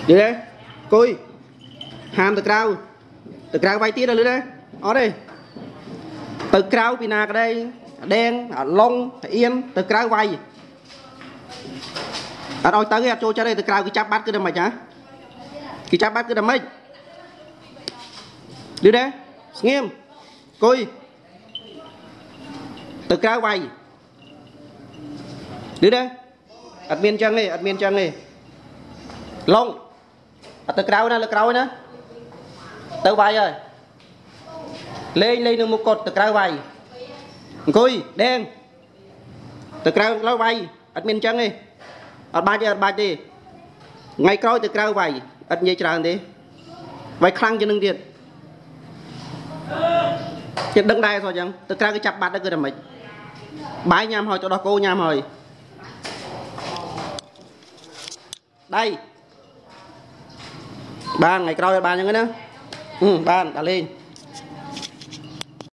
đi đây cùi hàm từ cào vay tiết rồi đây ở đây từ cào pina cái đây đen lông yên từ cào vay ở đâu tới cái trôi cho đây từ cào cái chắp bắt cái đầm mày hả cái chắp bắt cái đầm mày đi đây nghiêm cùi từ cào vay đi đây admin chân đi lông từ cào nè từ vay rồi lên được một cột từ cào vay cùi đen từ cào lâu vay admin chân đi ở ba đi ngày coi từ cào vay ad nhây tràn đi vay khăng cho nâng điện chết đấng đai thôi chẳng từ cào cái chập bát đó cứ làm mình bái nham hồi cho đó cô nham hồi đây ba ngày coi ba những cái đó ban đã lên